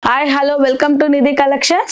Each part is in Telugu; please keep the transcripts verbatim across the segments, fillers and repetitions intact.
Hi, hello, welcome to Nidhi Collections.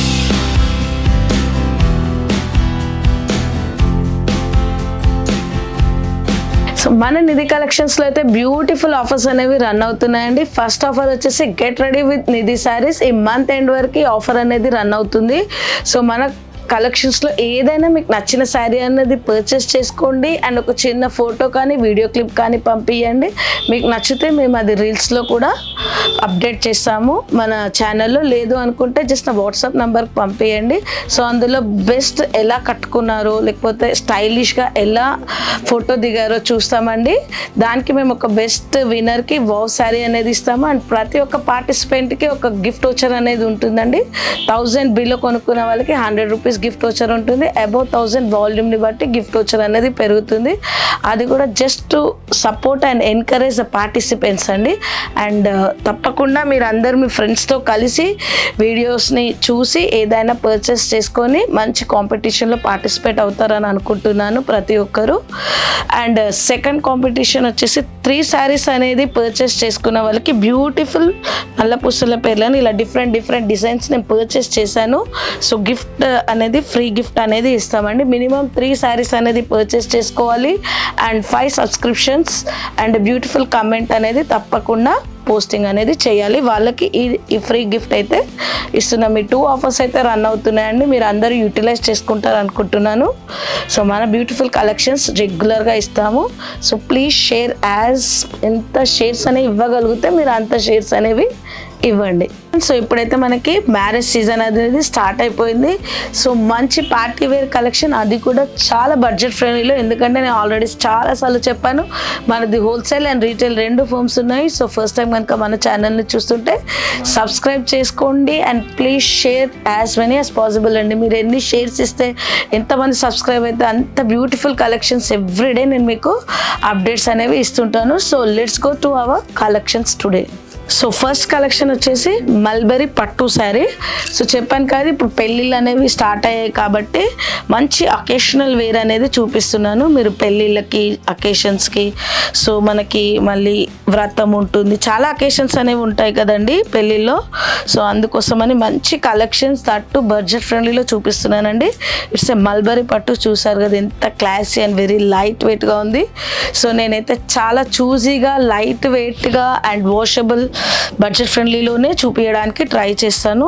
So మన నిధి కలెక్షన్స్ లో అయితే బ్యూటిఫుల్ ఆఫర్స్ అనేవి రన్ అవుతున్నాయండి. ఫస్ట్ ఆఫర్ వచ్చేసి get ready with Nidhi saris. ఈ మంత్ ఎండ్ వరకు ఆఫర్ అనేది రన్ అవుతుంది. సో మన కలెక్షన్స్ లో ఏదైనా మీకు నచ్చిన శారీ అనేది పర్చేస్ చేసుకోండి అండ్ ఒక చిన్న ఫోటో కానీ వీడియో క్లిప్ కానీ పంపించండి. మీకు నచ్చితే మేము అది రీల్స్ లో కూడా అప్డేట్ చేస్తాము మన ఛానల్లో. లేదు అనుకుంటే జస్ట్ నా వాట్సాప్ నెంబర్కి పంపించండి. సో అందులో బెస్ట్ ఎలా కట్టుకున్నారో లేకపోతే స్టైలిష్గా ఎలా ఫోటో దిగారో చూస్తామండి. దానికి మేము ఒక బెస్ట్ విన్నర్కి వావ్ శారీ అనేది ఇస్తాము అండ్ ప్రతి ఒక్క పార్టిసిపెంట్కి ఒక గిఫ్ట్ వోచర్ అనేది ఉంటుందండి. థౌజండ్ బిలో కొనుక్కున్న వాళ్ళకి హండ్రెడ్ రూపీస్ గిఫ్ట్ వోచర్ ఉంటుంది. అబౌవ్ థౌజండ్ వాల్యూమ్ని బట్టి గిఫ్ట్ వోచర్ అనేది పెరుగుతుంది. అది కూడా just to support and encourage the participants అండి. అండ్ తప్పకుండా మీరు అందరు మీ ఫ్రెండ్స్తో కలిసి వీడియోస్ని చూసి ఏదైనా పర్చేస్ చేసుకొని మంచి కాంపిటీషన్లో పార్టిసిపేట్ అవుతారని అనుకుంటున్నాను ప్రతి ఒక్కరు. అండ్ సెకండ్ కాంపిటీషన్ వచ్చేసి త్రీ శారీస్ అనేది పర్చేస్ చేసుకున్న వాళ్ళకి బ్యూటిఫుల్ నల్ల పూసల పేర్లని ఇలా డిఫరెంట్ డిఫరెంట్ డిజైన్స్ నేను పర్చేస్ చేశాను. సో గిఫ్ట్ అనేది ఫ్రీ గిఫ్ట్ అనేది ఇస్తామండి. మినిమం త్రీ శారీస్ అనేది పర్చేస్ చేసుకోవాలి and five subscriptions and beautiful comment అనేది తప్పకుండా పోస్టింగ్ అనేది చేయాలి. వాళ్ళకి ఈ ఈ ఫ్రీ గిఫ్ట్ అయితే ఇస్తున్నాం. మీ టూ ఆఫర్స్ అయితే రన్ అవుతున్నాయండి. మీరు అందరూ యూటిలైజ్ చేసుకుంటారు అనుకుంటున్నాను. సో మన బ్యూటిఫుల్ కలెక్షన్స్ రెగ్యులర్గా ఇస్తాము. సో ప్లీజ్ షేర్ యాజ్ ఎంత షేర్స్ అనేవి ఇవ్వగలిగితే మీరు అంత షేర్స్ అనేవి ఇవ్వండి. సో ఇప్పుడైతే మనకి మ్యారేజ్ సీజన్ అనేది స్టార్ట్ అయిపోయింది. సో మంచి పార్టీ వేర్ కలెక్షన్, అది కూడా చాలా బడ్జెట్ ఫ్రెండ్లీలో. ఎందుకంటే నేను ఆల్రెడీ చాలాసార్లు చెప్పాను మనది హోల్సేల్ అండ్ రీటైల్ రెండు ఫర్మ్స్ ఉన్నాయి. సో ఫస్ట్ టైం కనుక మన ఛానల్ని చూస్తుంటే సబ్స్క్రైబ్ చేసుకోండి and please share as many as possible అండి. మీరు ఎన్ని షేర్స్ ఇస్తే ఎంతమంది సబ్స్క్రైబ్ అయితే అంత బ్యూటిఫుల్ కలెక్షన్స్ ఎవ్రీడే నేను మీకు అప్డేట్స్ అనేవి ఇస్తుంటాను. So let's go to our collections today. So first collection వచ్చేసి మల్బరీ పట్టు శారీ. సో చెప్పాను కదా ఇప్పుడు పెళ్ళిళ్ళు అనేవి స్టార్ట్ అయ్యాయి కాబట్టి మంచి అకేషనల్ వేర్ అనేది చూపిస్తున్నాను. మీరు పెళ్ళిళ్ళకి అకేషన్స్కి, సో మనకి మళ్ళీ వ్రతం ఉంటుంది, చాలా అకేషన్స్ అనేవి ఉంటాయి కదండి పెళ్ళిళ్ళలో. సో అందుకోసమని మంచి కలెక్షన్స్ తట్టు బడ్జెట్ ఫ్రెండ్లీలో చూపిస్తున్నానండి. ఇట్స్ ఏ మల్బరీ పట్టు. చూసారు కదా ఎంత క్లాసీ అండ్ వెరీ లైట్ వెయిట్గా ఉంది. సో నేనైతే చాలా చూజీగా లైట్ వెయిట్గా అండ్ వాషబుల్ బడ్జెట్ ఫ్రెండ్లీలోనే చూపించడానికి ట్రై చేస్తాను.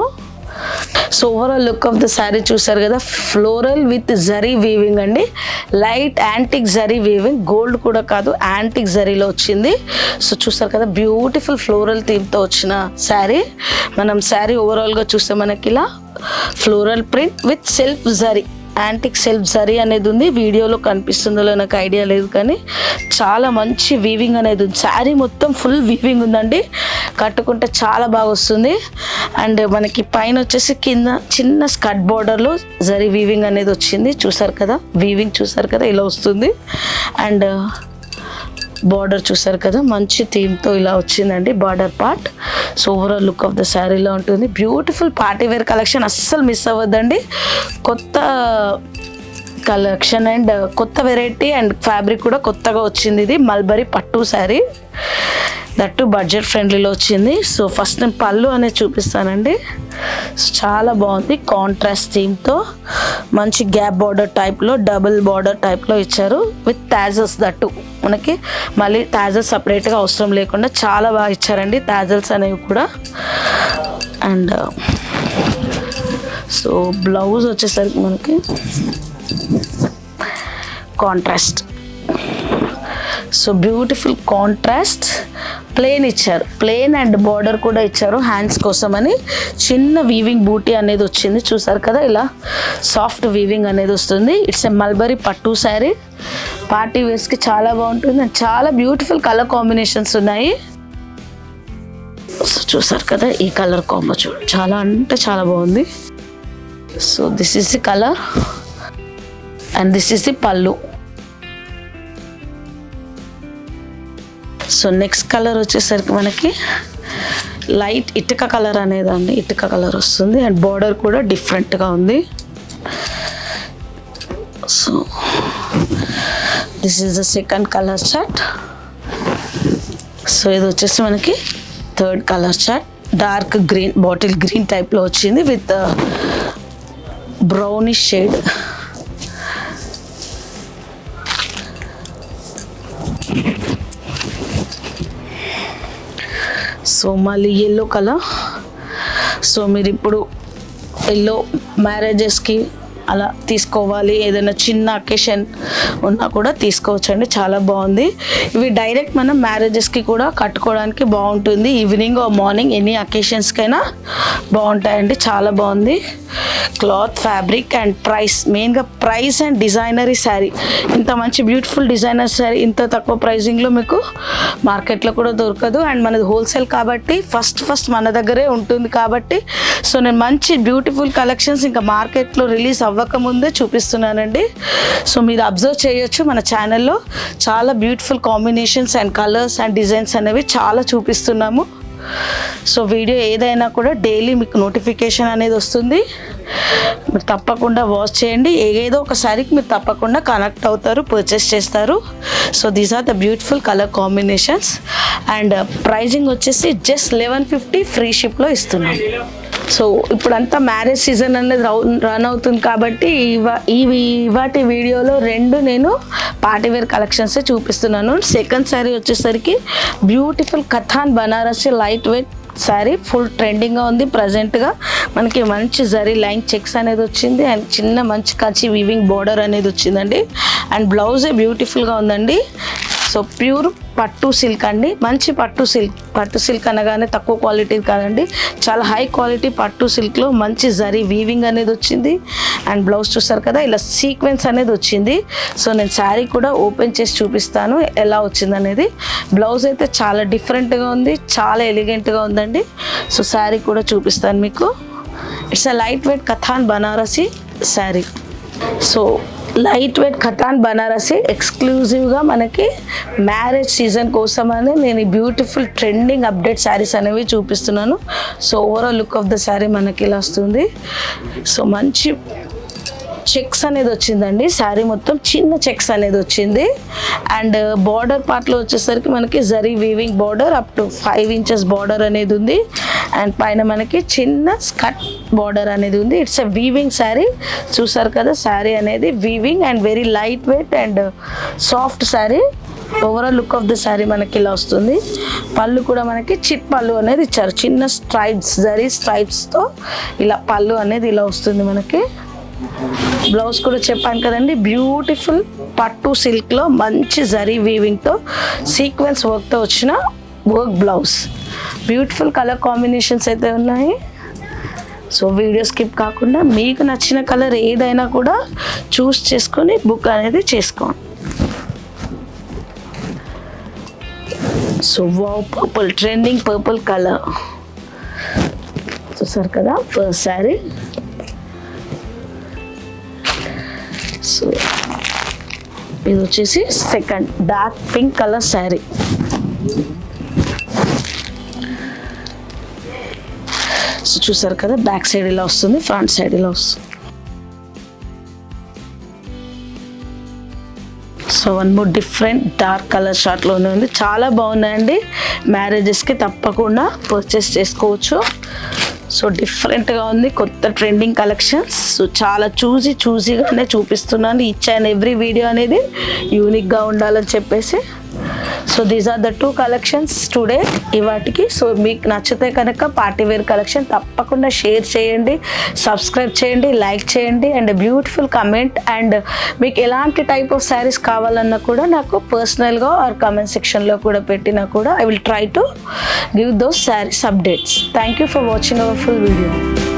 So overall look of the sari చూసారు కదా, ఫ్లోరల్ విత్ జరీ వీవింగ్ అండి. Light antique zari weaving, gold కూడా కాదు యాంటిక్ జరీలో వచ్చింది. సో చూసారు కదా బ్యూటిఫుల్ ఫ్లోరల్ థీమ్తో వచ్చిన శారీ. మనం శారీ ఓవరాల్గా చూస్తే మనకి ఇలా floral print with self zari, antique self zari అనేది ఉంది. వీడియోలో కనిపిస్తుందో నాకు ఐడియా లేదు కానీ చాలా మంచి వీవింగ్ అనేది ఉంది. శారీ మొత్తం ఫుల్ వీవింగ్ ఉందండి, కట్టుకుంటే చాలా బాగా వస్తుంది. అండ్ మనకి పైన వచ్చేసి కింద చిన్న స్కర్ట్ బార్డర్లో జరీ వీవింగ్ అనేది వచ్చింది. చూసారు కదా వీవింగ్, చూసారు కదా ఇలా వస్తుంది. అండ్ బార్డర్ చూసారు కదా మంచి థీమ్తో ఇలా వచ్చిందండి border part. So overall look of the శారీలో ఉంటుంది. బ్యూటిఫుల్ పార్టీ వేర్ కలెక్షన్, అస్సలు మిస్ అవ్వద్దండి. కొత్త కలెక్షన్ అండ్ కొత్త వెరైటీ అండ్ ఫ్యాబ్రిక్ కూడా కొత్తగా వచ్చింది. ఇది మల్బరీ పట్టు శారీ, దట్టు బడ్జెట్ ఫ్రెండ్లీలో వచ్చింది. సో ఫస్ట్ నేను పళ్ళు అనేది చూపిస్తానండి. చాలా బాగుంది, కాంట్రాస్ట్ థీమ్తో మంచి గ్యాప్ బార్డర్ టైప్లో డబుల్ బార్డర్ టైప్లో ఇచ్చారు విత్ టాజల్స్. దట్టు మనకి మళ్ళీ టాజల్స్ సపరేట్గా అవసరం లేకుండా చాలా బాగా ఇచ్చారండి టాజల్స్ అనేవి కూడా. అండ్ సో బ్లౌజ్ వచ్చేసరికి మనకి contrast, so beautiful contrast plain ఇచ్చారు. ప్లేన్ అండ్ బార్డర్ కూడా ఇచ్చారు హ్యాండ్స్ కోసం అని. చిన్న వీవింగ్ బూటీ అనేది వచ్చింది చూసారు కదా, ఇలా సాఫ్ట్ వీవింగ్ అనేది వస్తుంది. ఇట్స్ ఎ మల్బరీ పట్టు శారీ. పార్టీ వేర్స్కి చాలా బాగుంటుంది అండ్ చాలా బ్యూటిఫుల్ కలర్ కాంబినేషన్స్ ఉన్నాయి. సో చూసారు కదా ఈ కలర్ కాంబో చూడు, చాలా అంటే చాలా బాగుంది. So this is the colour and this is the pallu. So next colour వచ్చేసరికి మనకి లైట్ ఇటుక కలర్ అనేదండి, ఇటుక కలర్ వస్తుంది అండ్ బార్డర్ కూడా డిఫరెంట్గా ఉంది. So this is the second colour chart. So ఇది వచ్చేసి మనకి third colour chart. Dark green bottle green టైప్లో వచ్చింది విత్ బ్రౌనిష్ షేడ్. సో మళ్ళీ ఎల్లో కలర్. సో మీరు ఇప్పుడు ఎల్లో మ్యారేజెస్కి అలా తీసుకోవాలి, ఏదైనా చిన్న అకేషన్ ఉన్నా కూడా తీసుకోవచ్చండి, చాలా బాగుంది. ఇవి డైరెక్ట్ మనం మ్యారేజెస్కి కూడా కట్టుకోవడానికి బాగుంటుంది, ఈవినింగ్ ఆర్ మార్నింగ్ ఎనీ అకేషన్స్కైనా బాగుంటాయండి, చాలా బాగుంది. క్లాత్, ఫ్యాబ్రిక్ అండ్ ప్రైస్, మెయిన్గా ప్రైస్ అండ్ డిజైనరీ శారీ. ఇంత మంచి బ్యూటిఫుల్ డిజైనర్ శారీ ఇంత తక్కువ ప్రైజింగ్లో మీకు మార్కెట్లో కూడా దొరకదు. అండ్ మనది హోల్సేల్ కాబట్టి ఫస్ట్ ఫస్ట్ మన దగ్గరే ఉంటుంది కాబట్టి సో నేను మంచి బ్యూటిఫుల్ కలెక్షన్స్ ఇంకా మార్కెట్లో రిలీజ్ అవ్వకముందే చూపిస్తున్నానండి. సో మీరు అబ్జర్వ్ చేయొచ్చు మన ఛానల్లో చాలా beautiful combinations and colours and designs అనేవి చాలా చూపిస్తున్నాము. సో వీడియో ఏదైనా కూడా డైలీ మీకు నోటిఫికేషన్ అనేది వస్తుంది, మీరు తప్పకుండా వాచ్ చేయండి. ఏదో ఒక శారీకి మీరు తప్పకుండా కనెక్ట్ అవుతారు, పర్చేస్ చేస్తారు. So these are the beautiful colour combinations and pricing వచ్చేసి జస్ట్ లెవెన్ ఫిఫ్టీ ఫ్రీ షిప్లో ఇస్తున్నాం. సో ఇప్పుడంతా మ్యారేజ్ సీజన్ అనేది రన్ అవుతుంది కాబట్టి ఇవా ఇవి వాటి వీడియోలో రెండు నేను పార్టీవేర్ కలెక్షన్సే చూపిస్తున్నాను. సెకండ్ శారీ వచ్చేసరికి beautiful katan Banarasi light weight sari, full ట్రెండింగ్గా ఉంది ప్రజెంట్గా. మనకి మంచి జరీ లైన్ చెక్స్ అనేది వచ్చింది అండ్ చిన్న మంచి కంచి వీవింగ్ బార్డర్ అనేది వచ్చిందండి. అండ్ బ్లౌజే బ్యూటిఫుల్గా ఉందండి. సో ప్యూర్ పట్టు సిల్క్ అండి, మంచి పట్టు సిల్క్. పట్టు సిల్క్ అనగానే తక్కువ క్వాలిటీ కాదండి, చాలా హై క్వాలిటీ పట్టు సిల్క్లో మంచి జరీ వీవింగ్ అనేది వచ్చింది. అండ్ బ్లౌజ్ చూస్తారు కదా ఇలా సీక్వెన్స్ అనేది వచ్చింది. సో నేను శారీ కూడా ఓపెన్ చేసి చూపిస్తాను ఎలా వచ్చింది అనేది. బ్లౌజ్ అయితే చాలా డిఫరెంట్గా ఉంది, చాలా ఎలిగెంట్గా ఉందండి. సో శారీ కూడా చూపిస్తాను మీకు. It's a light weight katan Banarasi sari. So light weight katan Banarasi ఎక్స్క్లూజివ్గా మనకి మ్యారేజ్ సీజన్ కోసమని నేను ఈ బ్యూటిఫుల్ ట్రెండింగ్ అప్డేట్ శారీస్ అనేవి చూపిస్తున్నాను. So overall look of the sari మనకి ఇలా వస్తుంది. సో మంచి చెక్స్ అనేది వచ్చిందండి, శారీ మొత్తం చిన్న చెక్స్ అనేది వచ్చింది. అండ్ బార్డర్ పార్ట్లో వచ్చేసరికి మనకి zari weaving border up to five inches border అనేది ఉంది. అండ్ పైన మనకి చిన్న స్కర్ట్ బార్డర్ అనేది ఉంది. ఇట్స్ ఎ వీవింగ్ శారీ, చూసారు కదా శారీ అనేది weaving and very light weight and soft sari. Overall look of the sari మనకి ఇలా వస్తుంది. పళ్ళు కూడా మనకి చిట్ పళ్ళు అనేది ఇచ్చారు, చిన్న స్ట్రైప్స్ జరీ స్ట్రైప్స్తో ఇలా పళ్ళు అనేది ఇలా వస్తుంది మనకి. బ్లౌజ్ కూడా చెప్పాను కదండి, బ్యూటిఫుల్ పట్టు సిల్క్లో మంచి జరీ వీవింగ్తో సీక్వెన్స్ వర్క్తో వచ్చిన work blouse. Beautiful colour combinations అయితే ఉన్నాయి. సో వీడియో స్కిప్ కాకుండా మీకు నచ్చిన కలర్ ఏదైనా కూడా చూస్ చేసుకొని బుక్ అనేది చేసుకోండి. So wow, purple, trending purple colour చూసారు కదా ఫస్ట్ శారీ. సో ఇది వచ్చేసి second dark pink colour saree. So చూసారు కదా బ్యాక్ సైడ్ ఇలా వస్తుంది, ఫ్రంట్ సైడ్ ఇలా వస్తుంది. So one more different dark colour షార్ట్లోనే ఉంది, చాలా బాగున్నాయండి. మ్యారేజెస్కి తప్పకుండా పర్చేస్ చేసుకోవచ్చు. సో డిఫరెంట్గా ఉంది, కొత్త ట్రెండింగ్ కలెక్షన్స్. సో చాలా చూసి చూసిగానే చూపిస్తున్నాను, ఈచ్ అండ్ ఎవ్రీ వీడియో అనేది యూనిక్గా ఉండాలని చెప్పేసి. So these are the two collections today ఇవాటికి. సో మీకు నచ్చితే కనుక పార్టీవేర్ కలెక్షన్ తప్పకుండా షేర్ చేయండి, సబ్స్క్రైబ్ చేయండి, లైక్ చేయండి అండ్ బ్యూటిఫుల్ కమెంట్. అండ్ మీకు ఎలాంటి టైప్ ఆఫ్ శారీస్ కావాలన్నా కూడా నాకు పర్సనల్గా ఆర్ కమెంట్ సెక్షన్లో కూడా పెట్టినా కూడా I will try to give those sarees updates. Thank you for watching our full video.